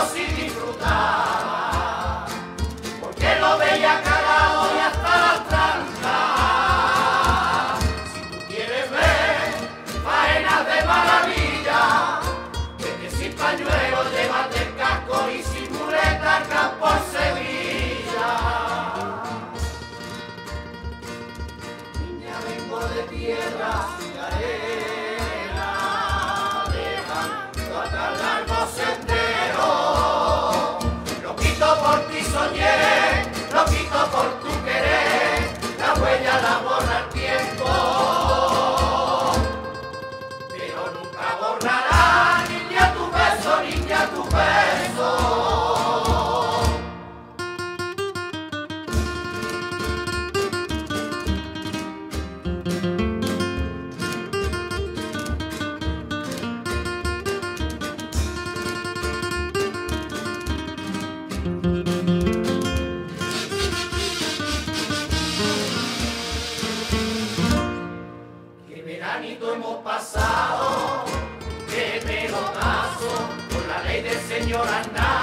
sí disfrutaba, porque lo veía cagado y hasta las trancas. Si tú quieres ver faenas de maravilla, vete sin pañuelo, llévate el casco y sin muleta acá por Sevilla. Niña, vengo de tierra y arena, dejando atrás largos senderos. Lo quito por ti soñé, lo quito por tu querer, la huella la borra el tiempo, pero nunca borrará, niña, tu beso, niña, tu beso. Qué veranito hemos pasado, qué pelotazo, por la ley del señor Aznar.